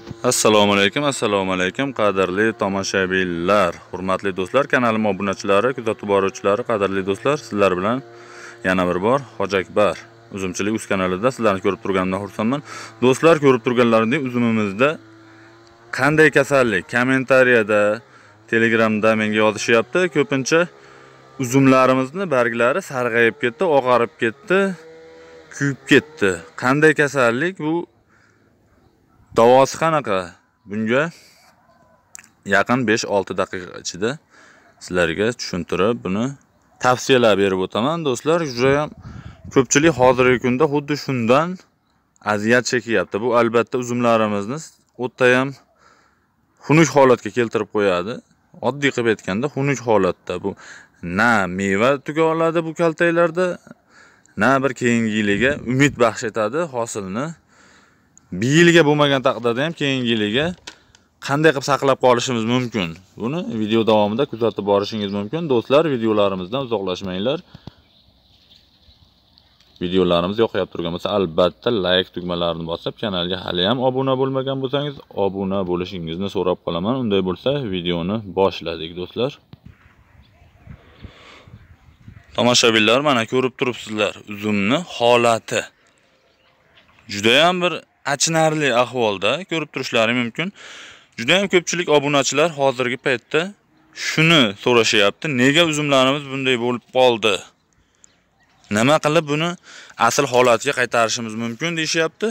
Assalomu alaykum qadrli tomoshabinlar, hurmatli do'stlar, kanalim obunachilari, kuzatib boruvchilari, qadrli do'stlar, sizlar bilan yana bir bor Hoji Akbar uzumchilik uz kanalida sizlarni ko'rib turganimdan xursandman. Do'stlar, ko'rib turganlaringizdek uzumimizda qanday kasallik kommentariyada, Telegramda menga yozishyapti. Ko'pincha uzumlarimizni barglari sarg'ayib ketdi, oqarib ketdi, kuyib ketdi. Qanday kasallik bu? Davosi qanaqa? Bunga yaqin 5-6 daqiqa ichida sizlarga tushuntirib, buni tavsiyalar berib o'taman. Do'stlar, juda ham ko'pchilik hozirgi kunda xuddi shundan aziyat chekyapti. Bu albatta uzumlarimizni o'ta ham xunuk holatga keltirib qo'yadi. Oddiy qilib aytganda xunuk holatda bu na meva tuga oladi bu kaltaklarda, na bir keyingi yiliga umid baxsh etadi hosilni. Bir yilga bo'lmagan taqdirda ham keyingi yiliga qanday qilib saqlab qolishimiz mumkin? Buni video davomida kuzatib borishingiz mumkin. Do'stlar, videolarimizdan uzoqlashmanglar. Videolarimiz yoqib turgan bo'lsa, albatta like tugmalarini bosib, kanalga hali ham obuna bo'lmagan bo'lsangiz, obuna bo'lishingizni so'rab qolaman. Unday bo'lsa, videoni boshladik, do'stlar. Tomoshabinlar, mana ko'rib turibsizlar, uzumni holati juda ham bir achinarli ahvolda ko'rib turishlari mumkin. Juda ham ko'pchilik obunachilar hozirgi paytda shuni so'rashyapti. Nega uzumlarimiz bunday bo'lib qoldi? Nima qilib buni asl holatiga qaytarishimiz mumkin deyishyapti.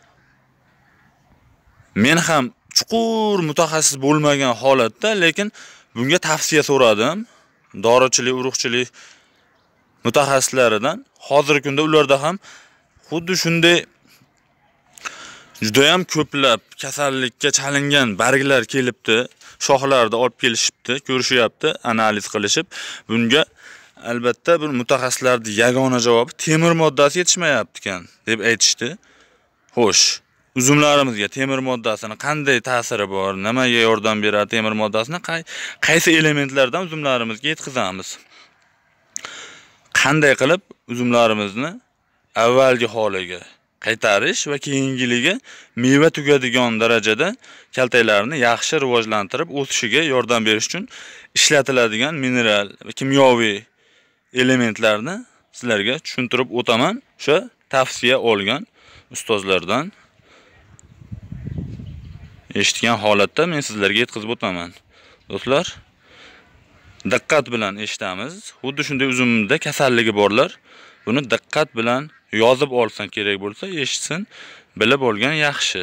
Men ham chuqur mutaxassis bo'lmagan holatda, lekin bunga tavsiya so'radim. Dorichilik, urug'chilik mutaxassislaridan. Hozirgi kunda ularda ham xuddi shunday juda ham ko'plab kasallikka chalingan barglar kelibdi, shoxlarda olib kelishibdi, ko'rishyapti, analiz qilishib. Bunga albatta bu mutaxassislarning yagona javobi temir moddasi yetishmayapti ekan deb aytishdi. Xo'sh, uzumlarimizga temir moddasini qanday ta'siri bor? Nimaga yordam beradi temir moddasini? Qaysi elementlardan uzumlarimizga yetkazamiz? Qanday qilib uzumlarimizni avvalgi holiga qaytarish va keyingiliga meva tugadigan darajada kaltaklarni yaxshi rivojlantirib o'sishiga yordam berish uchun ishlatiladigan mineral va kimyoviy elementlarni sizlarga tushuntirib o'taman. O'sha tavsiya olgan ustozlardan eshitgan holatda men sizlarga yetkazib o'taman. Do'stlar, diqqat bilan eshitamiz. Xuddi shunday uzumda kasalligi borlar buni diqqat bilan yozib olsan kerak bo'lsa, eshitsin, bilib olgan yaxshi.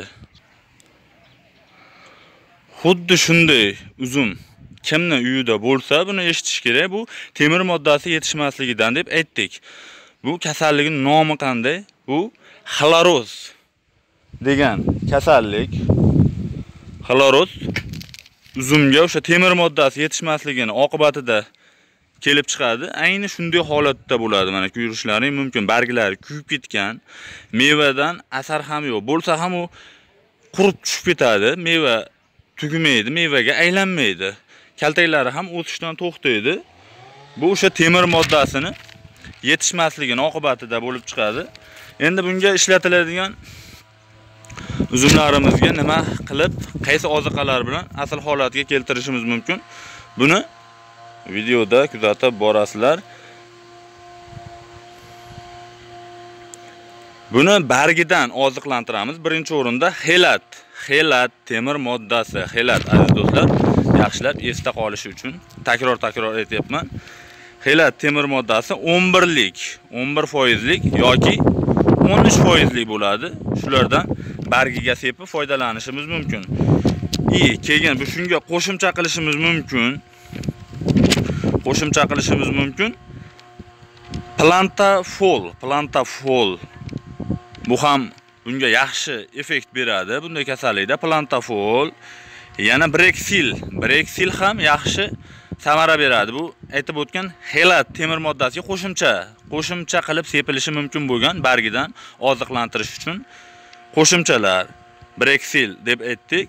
Xuddi shunday uzum kimning uyida bo'lsa, buni eshitish kerak. Bu temir moddasi yetishmasligidan deb aytdik. Bu kasallikning nomi qanday? Bu xloroz degan kasallik. Xloroz uzumga o'sha temir moddasi yetishmasligini oqibatida kelib chiqadi. Ayni shunday holatda bo'ladi. Mana ko'rishlaring mumkin. Barglari kuyib ketgan, mevadan asar ham yo'q. Bo'lsa ham u qurib tushib ketadi. Meva tugmaydi, mevaga aylanmaydi. Kaltaklari ham o'sishdan to'xtaydi. Bu o'sha temir moddasini yetishmasligini oqibatida bo'lib chiqadi. Endi bunga ishlatiladigan uzumlarimizga nima qilib, qaysi oziqalar bilan asl holatiga keltirishimiz mumkin? Buni videoda kuzatib borasizlar. Buni bargidan oziqlantiramiz. Birinchi o'rinda xelat temir moddasi. Xelat, aziz do'stlar, yaxshilab esda qolishi uchun takror aytyapman. Xelat temir moddasi 11% yoki 13% bo'ladi. Shulardan bargiga sepib foydalanishimiz mumkin. Keyin bu shunga qo'shimcha qilishimiz mumkin. Plantafol. Bu ham bunga yaxshi effekt beradi. Bunday kasallikda plantafol, yana Brexil ham yaxshi samara beradi. Bu aytib o'tgan xelat temir moddasiga qo'shimcha qilib sepilishi mumkin bo'lgan bargidan oziqlantirish uchun qo'shimchalar. Brexil deb aytdik.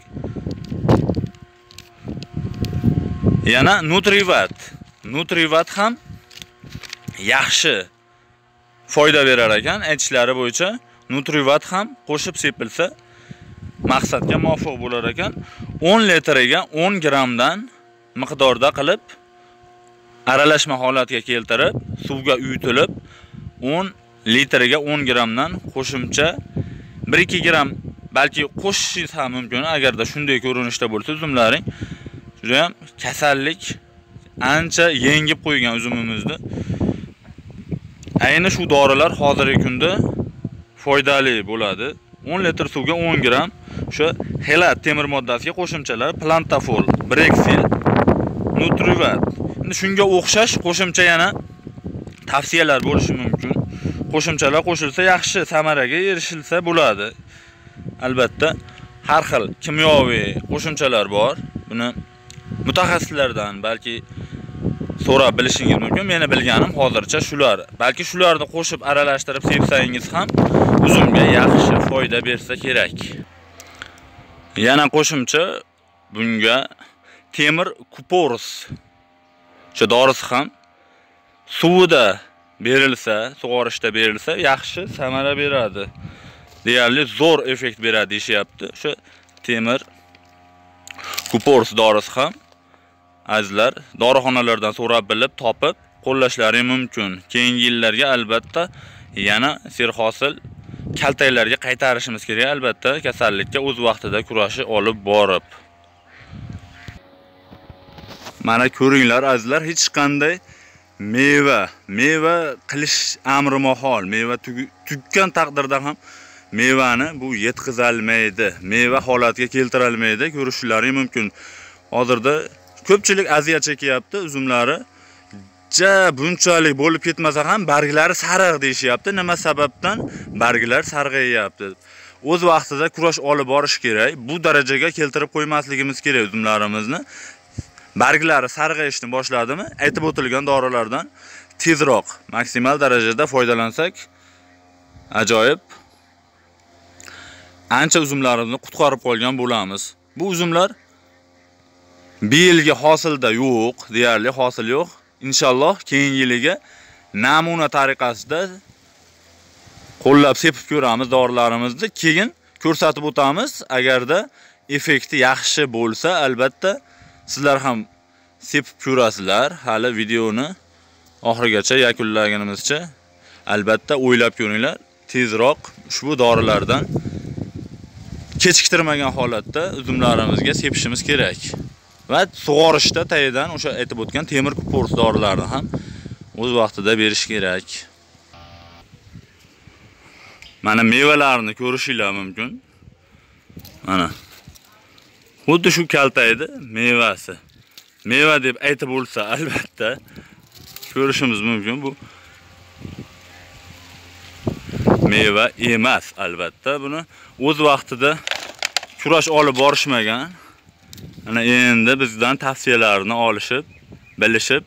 Yana Nutrivat ham yaxshi foyda berar ekan. Aytishlari bo'yicha Nutrivat ham qo'shib sepilsa maqsadga muvofiq bo'lar ekan. 10 litriga 10 grammdan miqdorda qilib aralashma holatga keltirib, suvga uyutilib, 10 litriga 10 grammdan qo'shimcha 1-2 gram balki qo'shishingiz ham mumkin agarda shunday ko'rinishda bo'lsa uzumlaring. Juda ham kasallik ancha yengib qo'ygan uzumimizni. Ayni shu dorilar hozirgi kunda foydali bo'ladi. 10 litr suvga 10 gram o'sha xelat temir moddasiga qo'shimchalar Plantafol, Brexil, Nutrivat. Endi shunga o'xshash qo'shimcha yana tavsiyalar bo'lishi mumkin. Qo'shimchalar qo'shilsa yaxshi samaraga erishilsa bo'ladi. Albatta, har xil kimyoviy qo'shimchalar bor. Buni mutaxassislardan balki so'rab bilishingiz mumkin. Meni bilganim hozircha shular. Balki shularni qo'shib aralashtirib sepsangiz ham uzumga yaxshi foyda bersa kerak. Yana qo'shimcha bunga temir kupors shu dorisi ham suvida berilsa, sug'orishda berilsa yaxshi samara beradi. Deyarli zo'r effekt beradi deyapti. Shu temir kupors dorisi ham azizlar dorixonalardan so'rab bilib topib qo'llashlari mumkin. Keyingi yillarga albatta yana serhosil kaltaklarga qaytarishimiz kerak. Albatta kasallikka o'z vaqtida kurashi olib borib. Mana ko'ringlar azizlar, hech qanday meva qilish amri mahol. Meva tuggan taqdirda ham mevani bu yetkazolmaydi. Meva holatiga keltirolmaydi. Ko'rishlari mumkin. Hozirda ko'pchilik aziyat chekyapti, uzumlari bunchalik bo'lib ketmasa ham barglari sariq deyishyapti. Nima sababdan barglar sarg'ayapti? O'z vaqtida kurash olib borish kerak. Bu darajaga keltirib qo'ymasligimiz kerak uzumlarimizni. Barglari sarg'ayishni boshladimi, aytib o'tilgan dorilardan tezroq, maksimal darajada foydalansak, ajoyib ancha uzumlarimizni qutqarib qolgan bo'lamiz. Bu uzumlar bir yilga hosilda yo'q, deyarli hosil yo'q. Inshaalloh keyingi yiliga namuna tariqasida qo'llab sepib ko'ramiz dorilarimizni, keyin ko'rsatib o'tamiz. Agarda effekti yaxshi bo'lsa, albatta sizlar ham sepib ko'rasizlar. Hali videoni oxirigacha yakunlaganimizcha albatta o'ylab ko'ringlar. Tezroq ushbu dorilardan kechiktirmagan holatda uzumlarimizga sepishimiz kerak. Va sug'orishda tayidan o'sha aytib o'tgan temir kupors dorilarini ham o'z vaqtida berish kerak. Mana mevalarni ko'rishinglar mumkin. Mana xuddi shu kaltaydi mevasi. Meva deb aytib bo'lsa, albatta ko'rishimiz mumkin. Bu meva emas, albatta. Buni o'z vaqtida kurash olib borishmagan. Ana endi bizdan tavsiyalarni olishib, bilishib,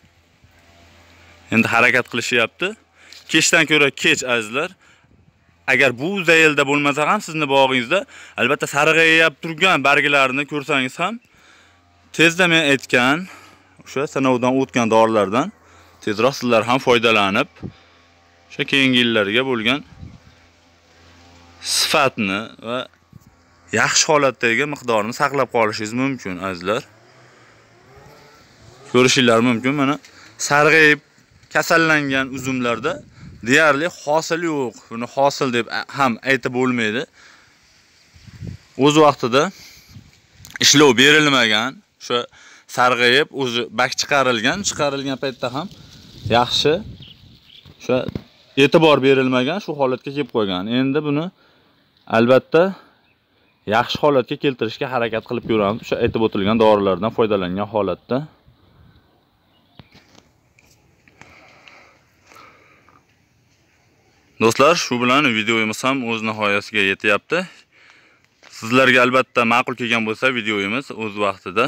endi harakat qilishyapti. Kechdan ko'ra kech azizlar. Agar bu zaylda bo'lmasa ham sizni bog'ingizda albatta sarg'ayib turgan barglarini ko'rsangiz ham tezda men aytgan o'sha sinovdan o'tgan dorilardan tezroq sizlar ham foydalanib o'sha keyingi yillarga bo'lgan sifatni va yaxshi holatdagi miqdorini saqlab qolishingiz mumkin azizlar. Ko'rishinglar mumkin. Mana sarg'ayib kasallangan uzumlarda deyarli hosil yo'q. Buni hosil deb ham aytib bo'lmaydi. O'z vaqtida ishlov berilmagan, o'sha sarg'ayib o'zi bak chiqarilgan paytda ham yaxshi o'sha e'tibor berilmagan, shu holatga kelib qo'ygan. Endi buni albatta yaxshi holatga keltirishga harakat qilib ko'ramiz. O'sha aytib o'tilgan dorilardan foydalangan holatda. Do'stlar, shu bilan videomiz ham o'z nihoyasiga yetyapti. Sizlarga albatta ma'qul kelgan bo'lsa videomiz o'z vaqtida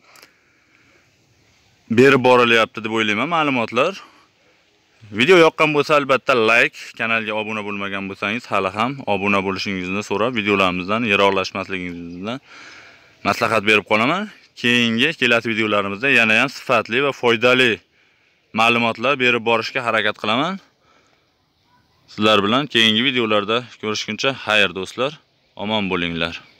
berib borilyapti deb o'ylayman ma'lumotlar. Video yoqqan bo'lsa albatta like, kanalga obuna bo'lmagan bo'lsangiz hali ham obuna bo'lishingizni so'rab, videolarimizdan yiroqlashmasligingizni maslahat berib qolaman. Keyingi kelasi videolarimizda yana ham sifatli va foydali ma'lumotlar berib borishga harakat qilaman. Sizlar bilan keyingi videolarda ko'rishguncha xayr do'stlar, omon bo'linglar.